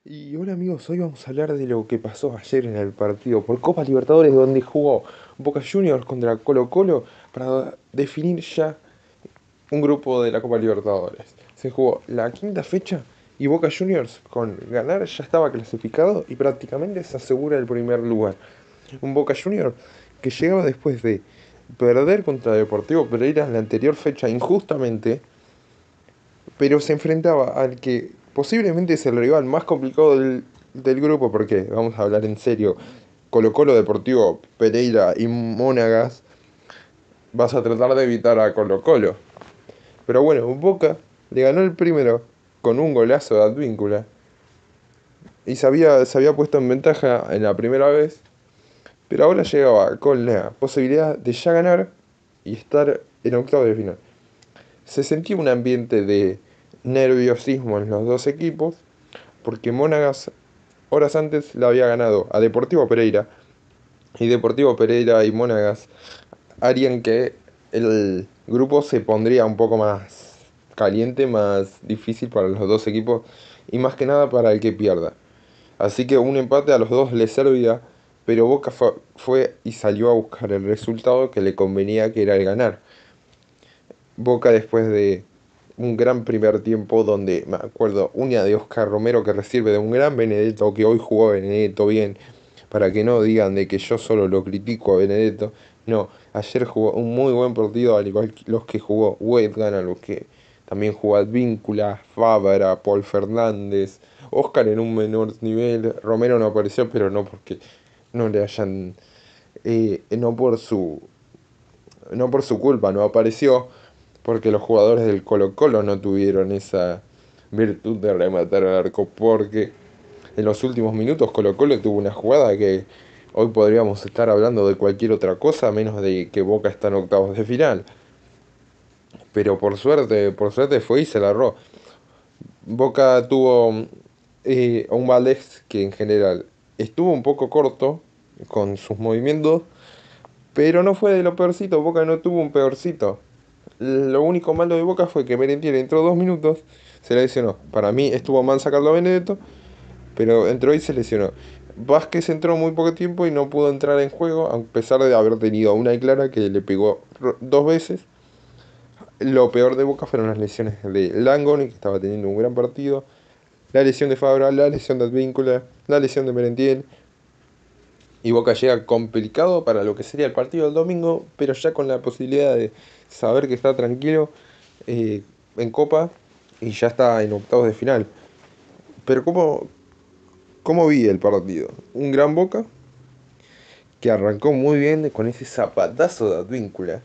Y hola amigos, hoy vamos a hablar de lo que pasó ayer en el partido por Copa Libertadores donde jugó Boca Juniors contra Colo Colo para definir ya un grupo de la Copa Libertadores. Se jugó la quinta fecha y Boca Juniors con ganar ya estaba clasificado y prácticamente se asegura el primer lugar. Un Boca Juniors que llegaba después de perder contra Deportivo Pereira en la anterior fecha injustamente, pero se enfrentaba al que posiblemente es el rival más complicado del grupo, porque vamos a hablar en serio, Colo Colo, Deportivo Pereira y Mónagas, vas a tratar de evitar a Colo Colo. Pero bueno, Boca le ganó el primero con un golazo de Advíncula y se había puesto en ventaja en la primera vez, pero ahora llegaba con la posibilidad de ya ganar y estar en octavo de final. Se sentía un ambiente de nerviosismo en los dos equipos, porque Mónagas horas antes la había ganado a Deportivo Pereira, y Deportivo Pereira y Mónagas harían que el grupo se pondría un poco más caliente, más difícil para los dos equipos y más que nada para el que pierda. Así que un empate a los dos les servía, pero Boca fue y salió a buscar el resultado que le convenía, que era el ganar. Boca después de un gran primer tiempo donde me acuerdo una de Oscar Romero que recibe de un gran Benedetto, que hoy jugó Benedetto bien, para que no digan de que yo solo lo critico a Benedetto. No, ayer jugó un muy buen partido, al igual que los que jugó Weidman, a los que también jugó Advíncula, Fabra, Paul Fernández, Oscar en un menor nivel, Romero no apareció, pero no porque no le hayan, no por su culpa, no apareció, porque los jugadores del Colo Colo no tuvieron esa virtud de rematar al arco, porque en los últimos minutos Colo Colo tuvo una jugada que hoy podríamos estar hablando de cualquier otra cosa, menos de que Boca está en octavos de final. Pero por suerte fue y se la erró. Boca tuvo a un Valdés que en general estuvo un poco corto con sus movimientos, pero no fue de lo peorcito. Boca no tuvo un peorcito. Lo único malo de Boca fue que Merentiel entró 2 minutos, se lesionó. Para mí estuvo mal sacarlo a Benedetto, pero entró y se lesionó. Vázquez entró muy poco tiempo y no pudo entrar en juego, a pesar de haber tenido una clara que le pegó 2 veces. Lo peor de Boca fueron las lesiones de Langoni, que estaba teniendo un gran partido, la lesión de Fabra, la lesión de Advíncula, la lesión de Merentiel. Y Boca llega complicado para lo que sería el partido del domingo, pero ya con la posibilidad de saber que está tranquilo en Copa y ya está en octavos de final. Pero ¿cómo vi el partido? Un gran Boca que arrancó muy bien con ese zapatazo de Advíncula,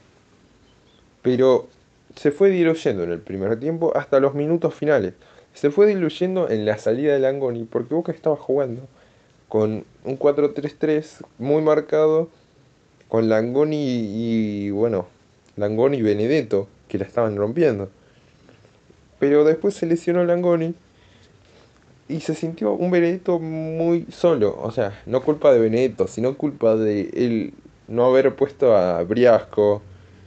pero se fue diluyendo en el primer tiempo hasta los minutos finales. Se fue diluyendo en la salida de Langoni porque Boca estaba jugando con un 4-3-3 muy marcado con Langoni y bueno, Langoni y Benedetto, que la estaban rompiendo. Pero después se lesionó Langoni y se sintió un Benedetto muy solo. O sea, no culpa de Benedetto, sino culpa de él no haber puesto a Briasco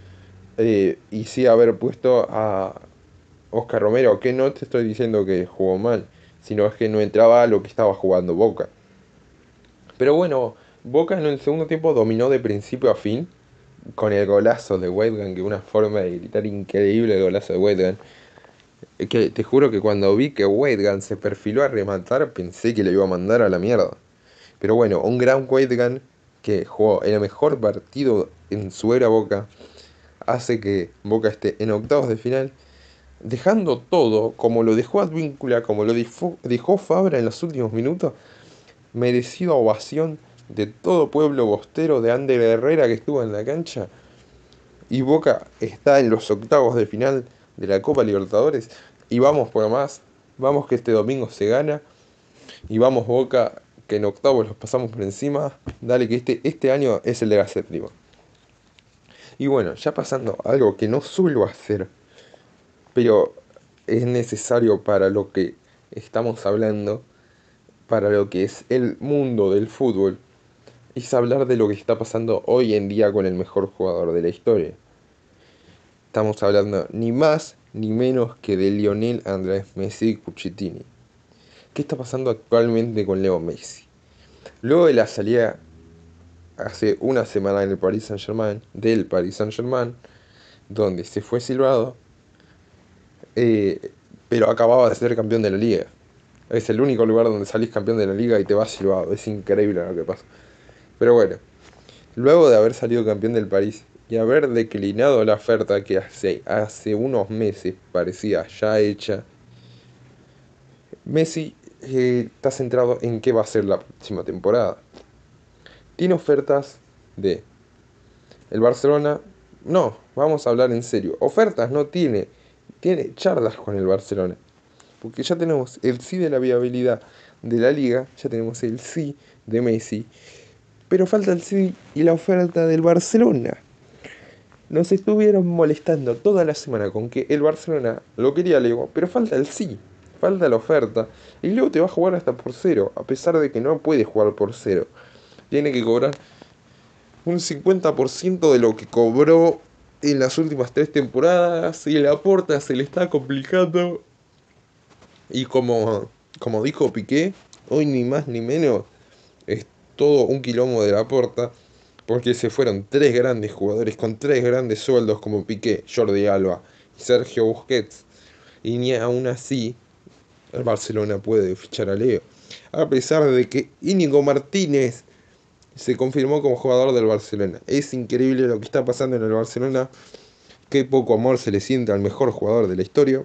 y sí haber puesto a Oscar Romero, que no te estoy diciendo que jugó mal, sino es que no entraba a lo que estaba jugando Boca. Pero bueno, Boca en el segundo tiempo dominó de principio a fin con el golazo de Weidman, que una forma de gritar increíble el golazo de Weidman. Que te juro que cuando vi que Weidman se perfiló a rematar, pensé que le iba a mandar a la mierda. Pero bueno, un gran Weidman que jugó el mejor partido en su era Boca, hace que Boca esté en octavos de final, dejando todo, como lo dejó Advíncula, como lo dejó Fabra en los últimos minutos, merecida ovación de todo pueblo bostero de Ander Herrera que estuvo en la cancha. Y Boca está en los octavos de final de la Copa Libertadores. Y vamos por más. Vamos que este domingo se gana. Y vamos Boca que en octavos los pasamos por encima. Dale que este año es el de la séptima. Y bueno, ya pasando a algo que no suelo hacer, pero es necesario para lo que estamos hablando, para lo que es el mundo del fútbol, es hablar de lo que está pasando hoy en día con el mejor jugador de la historia. Estamos hablando ni más ni menos que de Lionel Andrés Messi Cucitini, qué está pasando actualmente con Leo Messi. Luego de la salida hace una semana en el Paris Saint-Germain, del Paris Saint-Germain, donde se fue silbado, pero acababa de ser campeón de la liga. Es el único lugar donde salís campeón de la liga y te vas silbado. Es increíble lo que pasa. Pero bueno, luego de haber salido campeón del París y haber declinado la oferta que hace unos meses parecía ya hecha, Messi está centrado en qué va a ser la próxima temporada. Tiene ofertas de el Barcelona. No, vamos a hablar en serio. Ofertas no tiene. Tiene charlas con el Barcelona. Porque ya tenemos el sí de la viabilidad de la liga, ya tenemos el sí de Messi, pero falta el sí y la oferta del Barcelona. Nos estuvieron molestando toda la semana con que el Barcelona lo quería Leo, pero falta el sí, falta la oferta. Y Leo te va a jugar hasta por cero, a pesar de que no puede jugar por cero. Tiene que cobrar un 50% de lo que cobró en las últimas 3 temporadas. Y la Porta se le está complicando. Y como dijo Piqué, hoy ni más ni menos es todo un quilombo de la Porta. Porque se fueron 3 grandes jugadores con 3 grandes sueldos como Piqué, Jordi Alba y Sergio Busquets. Y ni aún así el Barcelona puede fichar a Leo. A pesar de que Íñigo Martínez se confirmó como jugador del Barcelona. Es increíble lo que está pasando en el Barcelona. Qué poco amor se le siente al mejor jugador de la historia.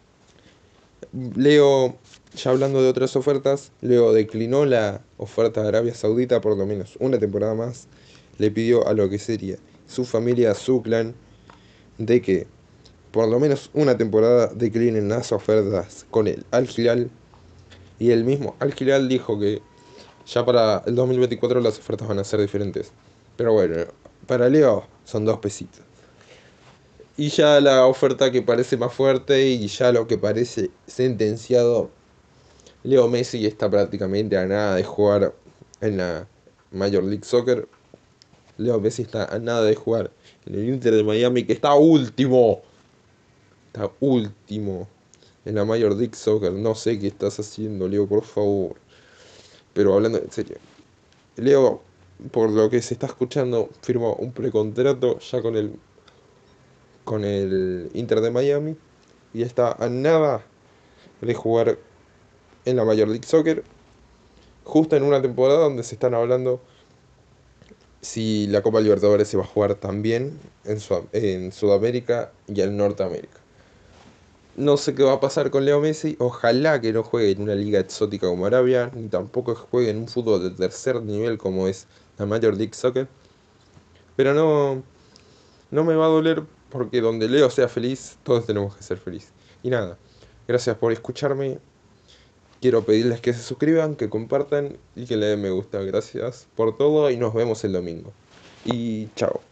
Leo, ya hablando de otras ofertas, Leo declinó la oferta de Arabia Saudita por lo menos una temporada más. Le pidió a lo que sería su familia, su clan, de que por lo menos una temporada declinen las ofertas con el Al Hilal. Y el mismo Al Hilal dijo que ya para el 2024 las ofertas van a ser diferentes. Pero bueno, para Leo son 2 pesitos. Y ya la oferta que parece más fuerte y ya lo que parece sentenciado, Leo Messi está prácticamente a nada de jugar en la Major League Soccer. Leo Messi está a nada de jugar en el Inter de Miami, que está último. Está último en la Major League Soccer. No sé qué estás haciendo, Leo, por favor. Pero hablando en serio, Leo, por lo que se está escuchando, firmó un precontrato ya con el Inter de Miami y está a nada de jugar en la Major League Soccer, justo en una temporada donde se están hablando si la Copa Libertadores se va a jugar también en Sudamérica y en Norteamérica. No sé qué va a pasar con Leo Messi. Ojalá que no juegue en una liga exótica como Arabia, ni tampoco juegue en un fútbol de tercer nivel como es la Major League Soccer. Pero no me va a doler porque donde Leo sea feliz, todos tenemos que ser felices. Y nada, gracias por escucharme. Quiero pedirles que se suscriban, que compartan y que le den me gusta. Gracias por todo y nos vemos el domingo. Y chao.